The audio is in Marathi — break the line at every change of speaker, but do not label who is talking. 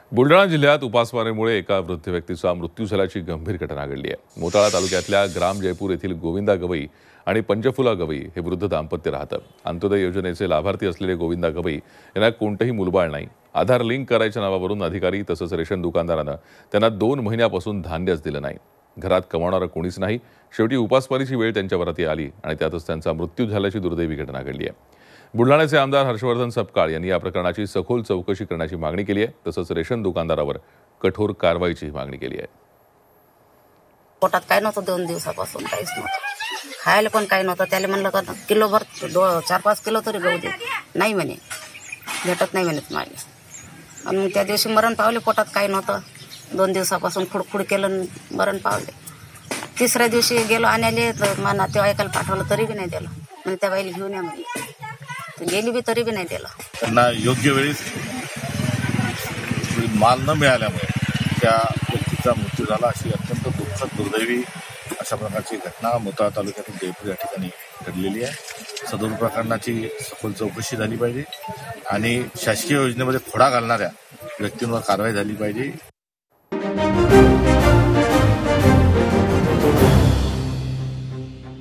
बुलढाणा जिल्ह्यात उपासमारीमुळे एका वृद्ध व्यक्तीचा मृत्यू झाल्याची गंभीर घटना घडली आहे। मोताळा तालुक्यातल्या ग्राम जयपूर येथील गोविंदा गवई आणि पंचफुला गवई हे वृद्ध दाम्पत्य राहतात। अंत्योदय योजनेचे लाभार्थी असलेले गोविंदा गवई यांना कोणतेही मुलबाळ नाही। आधार लिंक करायच्या नावावरून अधिकारी तसंच रेशन दुकानदारानं त्यांना 2 महिन्यापासून धान्यच दिलं नाही। घरात कमावणारं कोणीच नाही। शेवटी उपासमारीची वेळ त्यांच्यावरती आली आणि त्यातच त्यांचा मृत्यू झाल्याची दुर्दैवी घटना घडली आहे। बुलढाण्याचे आमदार हर्षवर्धन सपकाळ यांनी या प्रकरणाची सखोल चौकशी करण्याची मागणी केली आहे। तसंच रेशन दुकानदारावर कठोर कारवाईची मागणी केली आहे।
पोटात काय नव्हतं 2 दिवसापासून, काहीच नव्हतं, खायला पण काही नव्हतं। त्याला म्हणलं का किलोभर 4-5 किलो तरी गहू दे, नाही म्हणे, भेटत नाही म्हणत मागे। आणि मग त्या दिवशी मरण पावले, पोटात काही नव्हतं, 2 दिवसापासून खुडखुड केलं, मरण पावले। तिसऱ्या दिवशी गेलो आणायला, तर मला नातेवाईकाला पाठवलं तरी बी नाही दिलं, म्हणजे त्या बाईला घेऊन या म्हणजे गेली बी तरी बी नाही दिलं।
त्यांना योग्य वेळेस माल न मिळाल्यामुळे त्या व्यक्तीचा मृत्यू झाला, अशी अत्यंत दुःखद दुर्दैवी अशा प्रकारची घटना मोताळा तालुक्यातील जयपूर या ठिकाणी घडलेली आहे। सदर प्रकरणाची सखोल चौकशी झाली पाहिजे आणि शासकीय योजनेमध्ये खोडा घालणाऱ्या व्यक्तींवर कारवाई झाली पाहिजे।